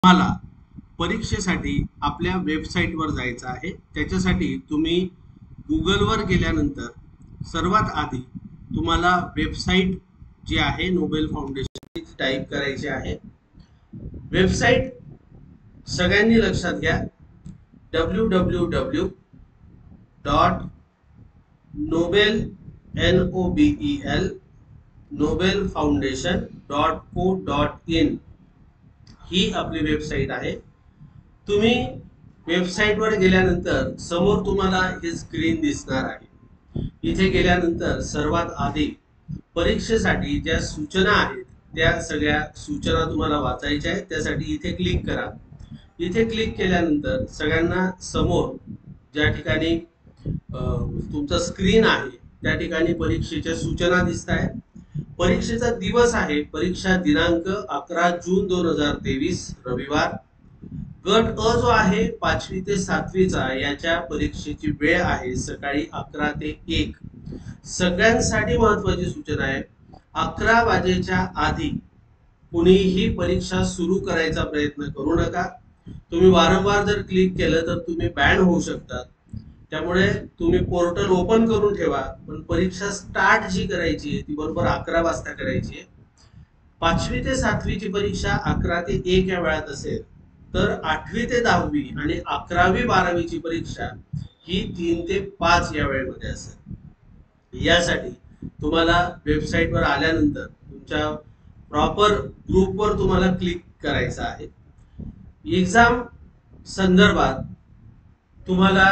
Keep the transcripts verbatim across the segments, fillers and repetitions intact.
तुम्हाला परीक्षेसाठी आपल्या वेबसाईटवर जायचं आहे. त्याच्यासाठी तुम्ही गुगलवर गेल्यानंतर सर्वात आधी तुम्हाला वेबसाईट जी आहे नोबेल फाउंडेशनची टाईप करायची आहे. वेबसाईट सगळ्यांनी लक्षात घ्या, W W W dot Nobel N O B E L Nobel foundation dot co dot in ही आपली वेबसाईट आहे. तुम्ही वेबसाईटवर गेल्यानंतर समोर तुम्हाला हे स्क्रीन दिसणार आहे. इथे गेल्यानंतर सर्वात आधी परीक्षेसाठी ज्या सूचना आहेत त्या सगळ्या सूचना तुम्हाला वाचायच्या आहेत. त्यासाठी इथे क्लिक करा. इथे क्लिक केल्यानंतर सगळ्यांना समोर ज्या ठिकाणी तुमचा स्क्रीन आहे त्या ठिकाणी परीक्षेच्या सूचना दिसत आहेत. परीक्षेचा दिवस आहे, परीक्षा दिनांक अकरा जून दोन हजार तेवीस रविवार. गट अ जो आहे पाचवी ते सातवीचा याच्या परीक्षेची वेळ आहे सकाळी अकरा ते एक. सगळ्यांसाठी महत्वाची सूचना आहे, अकरा वाजेच्या आधी कुणीही परीक्षा सुरू करायचा प्रयत्न करू नका. तुम्ही वारंवार जर क्लिक केलं तर तुम्ही बॅन होऊ शकतात. त्यामुळे तुम्ही पोर्टल ओपन करून ठेवा, पण परीक्षा स्टार्ट जी करायची आहे ती बरोबर अकरा वाजता करायची आहे. पाचवी ते सातवीची परीक्षा अकरा ते एक या वेळात असेल, तर आठवी ते दहावी आणि अकरावी बारावीची परीक्षा ही तीन ते पाच या वेळेमध्ये असेल. यासाठी तुम्हाला वेबसाईटवर आल्यानंतर तुमच्या प्रॉपर ग्रुपवर तुम्हाला क्लिक करायचं आहे. एक्झाम संदर्भात तुम्हाला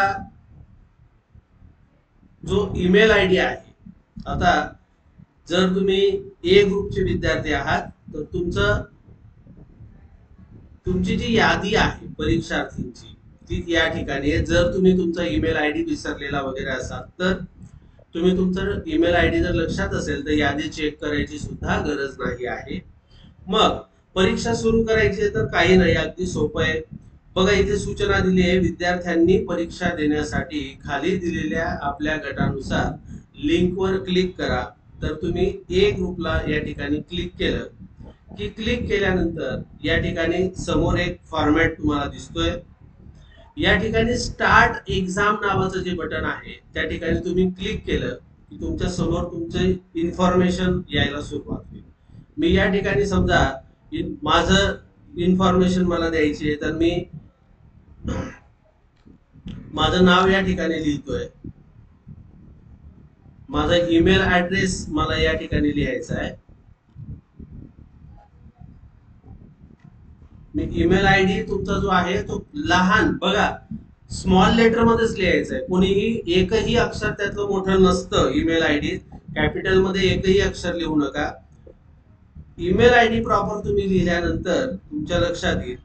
जो ईमेल आय डी आहे, आता जर तुम्ही ए ग्रुपचे विद्यार्थी आहात तर तुमचं तुमची जी यादी आहे परीक्षार्थींची ती या ठिकाणी आहे. जर तुम्ही तुमचा ईमेल आय डी विसरलेला वगैरे असाल तर तुम्ही तुमचं ईमेल आय डी जर लक्षात असेल तर यादी चेक करायची सुद्धा गरज नाही आहे. मग परीक्षा सुरू करायची आहे तर काही नाही, अगदी सोपं आहे. बघा इथे सूचना दिली आहे, विद्यार्थ्यांनी परीक्षा देण्यासाठी खाली दिलेल्या आपल्या गटानुसार लिंकवर क्लिक करा. तर तुम्ही ए ग्रुपला या ठिकाणी क्लिक केलं की क्लिक केल्यानंतर या ठिकाणी समोर एक फॉर्मॅट तुम्हाला दिसतोय. या ठिकाणी स्टार्ट एक्झाम नावाचं जे बटन आहे त्या ठिकाणी तुम्ही क्लिक केलं की तुमच्या समोर तुमचे इन्फॉर्मेशन यायला सुरुवात होईल. मी या ठिकाणी समजा माझं इन्फॉर्मेशन मला द्यायची आहे तर मी माझं नाव या ठिकाणी लिहितोय, माझा ईमेल ऍड्रेस मला या ठिकाणी लिहायचा आहे. मी ईमेल आय डी तुमचा जो आहे तो लहान बघा स्मॉल लेटर मध्येच लिहायचा आहे. कोणीही एकही अक्षर त्यातलं मोठं नसतं. ईमेल आय डी कॅपिटल मध्ये एकही अक्षर लिहू नका. ईमेल आय डी प्रॉपर तुम्ही लिहिल्यानंतर तुमच्या लक्षात येईल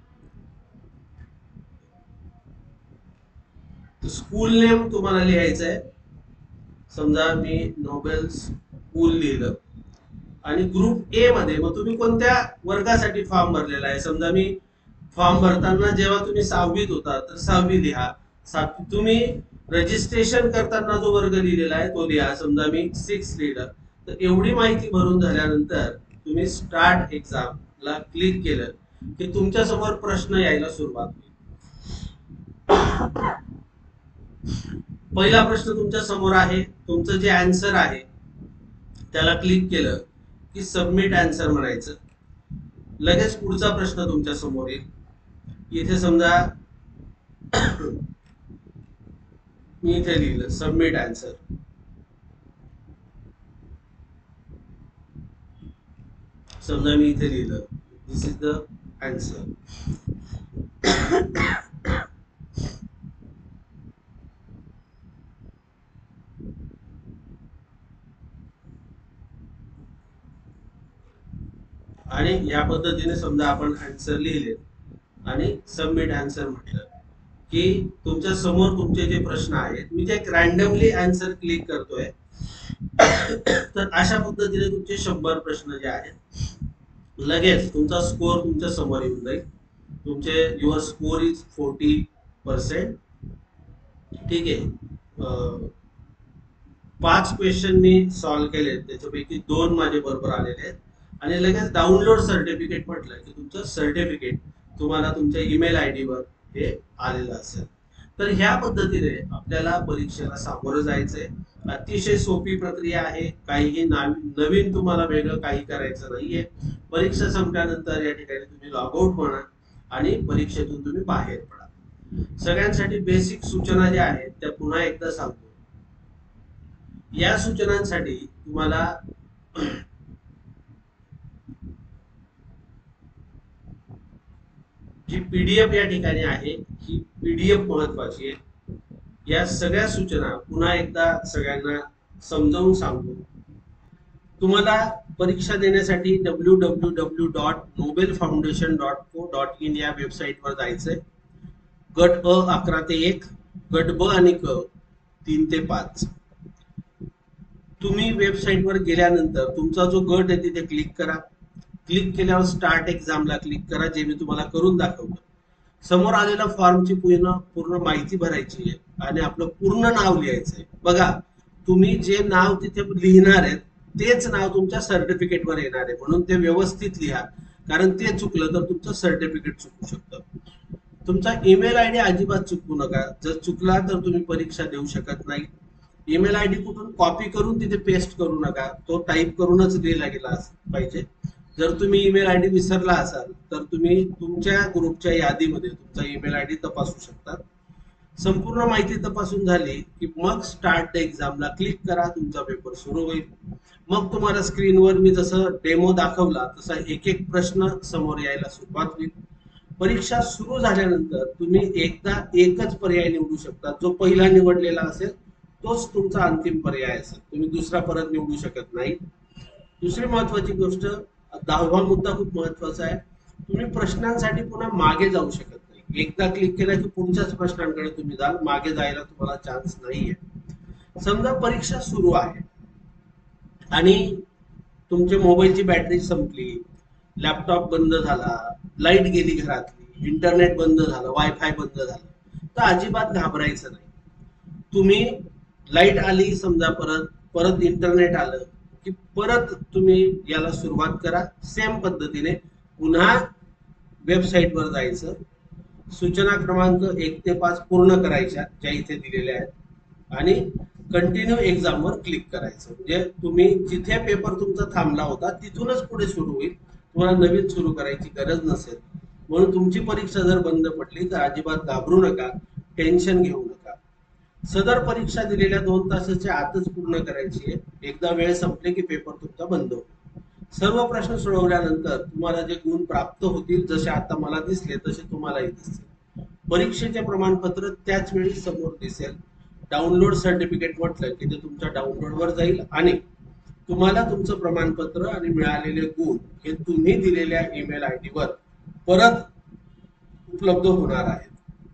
स्कूल नेम तुम्हाला लिहायचं आहे. समजा मी नोबेल स्कूल लिहिलं आणि ग्रुप ए मध्ये मग तुम्ही कोणत्या वर्गासाठी फॉर्म भरलेला आहे. समजा मी फॉर्म भरताना जेव्हा तुम्ही सहावीत होता तर सहावी लिहा. सातवी तुम्ही रजिस्ट्रेशन करताना जो वर्ग लिहिलेला आहे तो लिहा. समजा मी सिक्स लिहिलं. तर एवढी माहिती भरून झाल्यानंतर तुम्ही स्टार्ट एक्झाम ला क्लिक केलं की तुमच्या समोर प्रश्न यायला सुरुवात होईल. पहिला प्रश्न तुमच्या समोर आहे, तुमचं जे आन्सर आहे त्याला क्लिक केलं की सबमिट आन्सर म्हणायचं. लगेच पुढचा प्रश्न तुमच्या समोर येईल. इथे समजा मी इथे लिहिलं सबमिट आन्सर. समजा मी इथे लिहिलं दिस इज द आन्सर. आणि या पद्धतीने समजा आपण आन्सर लिहिले आणि सबमिट आन्सर म्हटलं की तुमच्या समोर तुमचे जे प्रश्न आहेत मी ते रॅन्डमली आन्सर क्लिक करतोय. तर अशा पद्धतीने तुमचे शंभर प्रश्न जे आहेत लगेच तुमचा स्कोअर तुमच्या समोर येऊन जाईल. तुमचे your score is forty percent. ठीक आहे. पाच क्वेश्चन मी सॉल्व्ह केले, त्याच्यापैकी दोन माझे बरोबर आलेले आहेत. आणि लगेच डाउनलोड सर्टिफिकेट म्हटलं की तुमचं सर्टिफिकेट तुम्हाला तुमच्या ईमेल आय डी वर हे आलेलं असेल. तर ह्या पद्धतीने आपल्याला परीक्षेला सामोरं जायचंय. अतिशय सोपी प्रक्रिया आहे. काहीही नवीन तुम्हाला वेगळं काही करायचं नाहीये. परीक्षा संपल्यानंतर या ठिकाणी तुम्ही लॉग आउट म्हणा आणि परीक्षेतून तुम्ही बाहेर पडा. सगळ्यांसाठी बेसिक सूचना ज्या आहेत त्या पुन्हा एकदा सांगतो. या सूचनांसाठी तुम्हाला जी पीडीएफ या ठिकाणी आहे ही पीडीएफ महत्वाची आहे. या सगळ्या सूचना पुन्हा एकदा सगळ्यांना समजावून सांगतो. तुम्हाला परीक्षा देण्यासाठी W W W dot Nobel foundation dot co dot in या वेबसाईटवर जायचंय. गट अ अकरा ते एक, गट ब आणि क तीन ते पाच. तुम्ही वेबसाईटवर गेल्यानंतर तुमचा जो गट आहे तिथे क्लिक करा. क्लिक केल्यावर स्टार्ट एक्झामला क्लिक करा, जे मी तुम्हाला करून दाखवतो. समोर आलेल्या फॉर्मची पूर्ण पूर्ण माहिती भरायची आहे आणि आपलं पूर्ण नाव लिहायचं आहे. बघा, तुम्ही जे नाव तिथे लिहिणार आहेत तेच नाव तुमच्या सर्टिफिकेटवर येणार आहे, म्हणून ते व्यवस्थित लिहा, कारण ते चुकलं तर तुमचं सर्टिफिकेट चुकू शकतं. तुमचा ईमेल आय डी अजिबात चुकवू नका. जर चुकला तर तुम्ही परीक्षा देऊ शकत नाही. ईमेल आय डी कुठून कॉपी करून तिथे पेस्ट करू नका, तो टाईप करूनच लिहिला गेला पाहिजे. जर तुम्ही ईमेल आय डी विसरला असाल तर तुम्ही तुमच्या ग्रुपच्या यादीमध्ये तुमचा ईमेल आय डी तपासू शकता. संपूर्ण माहिती तपासून झाली की मग स्टार्ट एक्झामला क्लिक करा. तुमचा पेपर सुरू होईल. मग तुम्हाला स्क्रीनवर मी जसं डेमो दाखवला तसा एक एक प्रश्न समोर यायला सुरुवात होईल. परीक्षा सुरू झाल्यानंतर तुम्ही एकदा एकच पर्याय निवडू शकता. जो पहिला निवडलेला असेल तोच तुमचा अंतिम पर्याय असेल. तुम्ही दुसरा परत निवडू शकत नाही. दुसरी महत्वाची गोष्ट, दहावा मुद्दा खूप महत्वाचा आहे. तुम्ही प्रश्नांसाठी पुन्हा मागे जाऊ शकत नाही. एकदा क्लिक केला की पुढच्याच प्रश्नांकडे तुम्ही जाल, मागे जायला तुम्हाला चान्स नाहीये. समजा परीक्षा सुरू आहे आणि तुमच्या मोबाईलची बॅटरी संपली, लॅपटॉप बंद झाला, लाईट गेली घरातली, इंटरनेट बंद झालं, वायफाय बंद झालं, तर अजिबात घाबरायचं नाही. तुम्ही लाईट आली समजा, परत परत इंटरनेट आलं की परत तुम्ही याला सुरुवात करा. सेम पद्धतीने पुन्हा वेबसाईटवर जायचं. सूचना क्रमांक एक ते पाच पूर्ण करायच्या ज्या इथे दिलेल्या आहेत आणि कंटिन्यू एक्झामवर क्लिक करायचं. म्हणजे तुम्ही जिथे पेपर तुमचा थांबला होता तिथूनच पुढे सुरू होईल. तुम्हाला नवीन सुरू करायची गरज नसेल. म्हणून तुमची परीक्षा जर बंद पडली तर अजिबात घाबरू नका, टेन्शन घेऊ नका. सदर परीक्षा दिलेल्या दोन तासाच्या आतच पूर्ण करायची आहे. एकदा वेळ संपले की पेपर तुमचा बंद होईल. सर्व प्रश्न सोडवल्यानंतर तुम्हाला जे गुण प्राप्त होतील, जसे आता मला दिसले तसे तुम्हालाही दिसतील. परीक्षेचे प्रमाणपत्र त्याच वेळी समोर दिसेल. डाउनलोड सर्टिफिकेट म्हटलं की ते तुमच्या डाउनलोडवर जाईल आणि तुम्हाला तुमचं प्रमाणपत्र आणि मिळालेले गुण हे तुम्ही दिलेल्या ईमेल आय डी वर परत उपलब्ध होणार आहेत.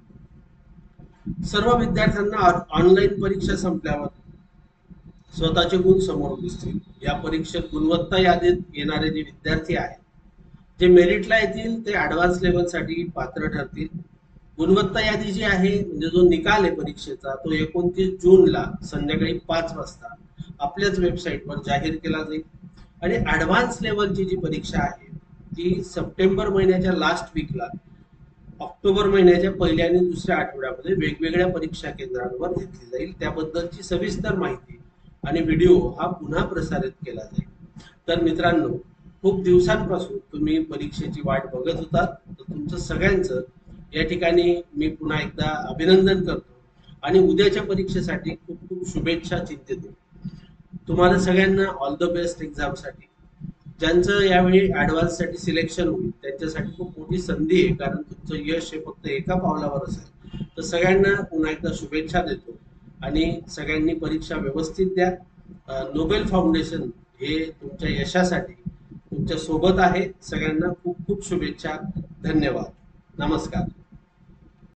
सर्व विद्यार्थ्यांना ऑनलाईन परीक्षा संपल्यावर स्वतःचे गुण समोर दिसतील. या परीक्षेत गुणवत्ता यादीत येणारे जे विद्यार्थी आहेत, जे मेरिटला येतील ते ऍडव्हान्स लेवलसाठी पात्र ठरतील. गुणवत्ता यादी जी आहे, म्हणजे जो निकाल आहे परीक्षेचा, तो एकोणतीस जूनला संध्याकाळी पाच वाजता आपल्याच वेबसाईटवर जाहीर केला जाईल. आणि ऍडव्हान्स लेवलची जी परीक्षा आहे ती सप्टेंबर महिन्याच्या लास्ट वीकला, ऑक्टोबर महिन्याच्या पहिल्या आणि दुसऱ्या आठवड्यामध्ये वेगवेगळ्या परीक्षा केंद्रांवर घेतली जाईल. त्याबद्दलची सविस्तर माहिती आणि व्हिडिओ हा पुन्हा प्रसारित केला जाईल. तर मित्रांनो, खूप दिवसांपासून तुम्ही परीक्षेची वाट बघत होता, तर तुमचं सगळ्यांचं या ठिकाणी मी पुन्हा एकदा अभिनंदन करतो आणि उद्याच्या परीक्षेसाठी खूप खूप शुभेच्छा चिंतितो. तुम्हाला सगळ्यांना ऑल द बेस्ट एक्झामसाठी. ज्यांचं यावेळी ऍडव्हान्स साठी सिलेक्शन होईल त्यांच्यासाठी खूप मोठी संधी आहे, कारण तुमचं यश हे फक्त एका पावलावर असेल. तर सगळ्यांना पुन्हा एकदा शुभेच्छा देतो आणि सगळ्यांनी परीक्षा व्यवस्थित द्या. नोबेल फाउंडेशन हे तुमच्या यशासाठी तुमच्या सोबत आहे. सगळ्यांना खूप खूप शुभेच्छा. धन्यवाद. नमस्कार.